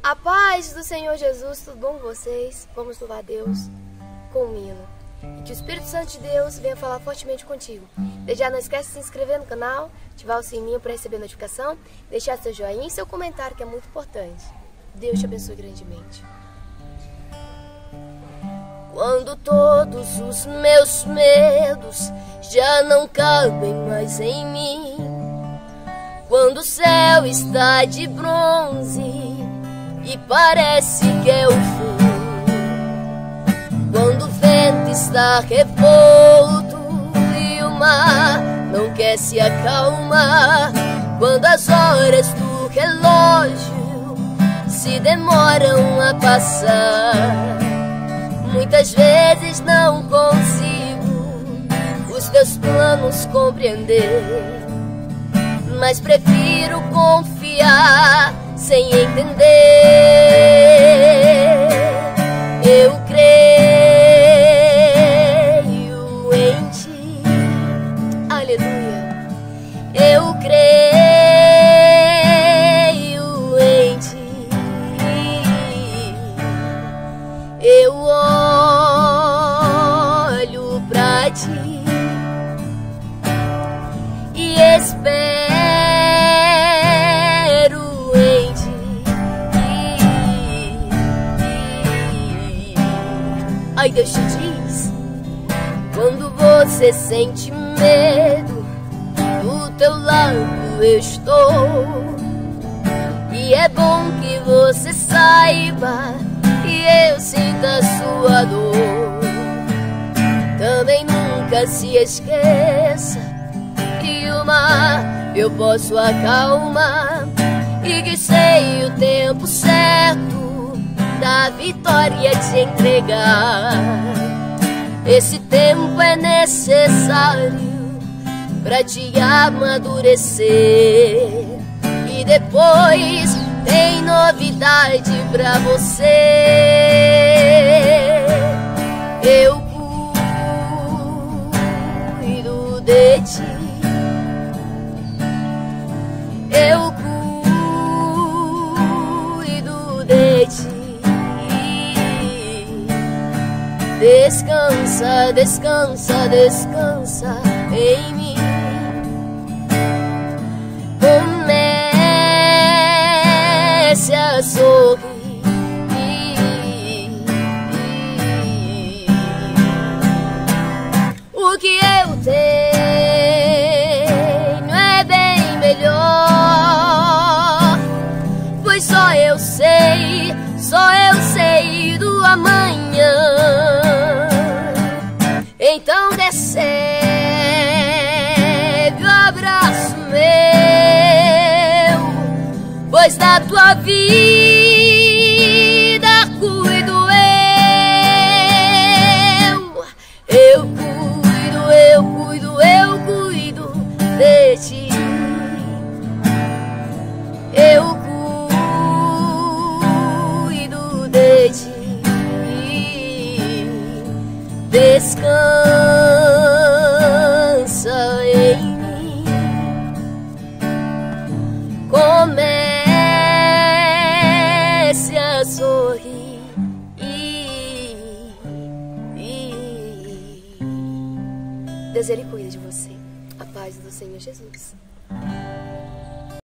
A paz do Senhor Jesus, tudo bom com vocês? Vamos louvar a Deus com um hino. E que o Espírito Santo de Deus venha falar fortemente contigo. Desde já não esquece de se inscrever no canal, ativar o sininho para receber notificação, deixar seu joinha e seu comentário, que é muito importante. Deus te abençoe grandemente. Quando todos os meus medos já não cabem mais em mim, quando o céu está de bronze e parece que é o fim, quando o vento está revolto e o mar não quer se acalmar, quando as horas do relógio se demoram a passar, muitas vezes não consigo os teus planos compreender, mas prefiro confiar sem entender. Eu creio em ti, aleluia. Eu creio em ti. Eu olho pra ti e espero em ti. Ai, Deus te diz, quando você sente medo, do teu lado eu estou. E é bom que você saiba que eu sinto a sua dor. Também nunca se esqueça que o mar eu posso acalmar, e que sei o tempo certo da vitória te entregar. Esse tempo é necessário pra te amadurecer, e depois tem novidade pra você. Eu cuido de ti, eu cuido de ti. Descansa, descansa, descansa em mim. Comece a sorrir. O que eu tenho é bem melhor, pois só eu sei do amanhã. Então recebe o abraço meu, pois da tua vida cuido eu. Eu cuido, eu cuido, eu cuido de ti. Eu cuido de ti. Descansa em mim. Comece a sorrir. Deus, Ele cuida de você. A paz do Senhor Jesus.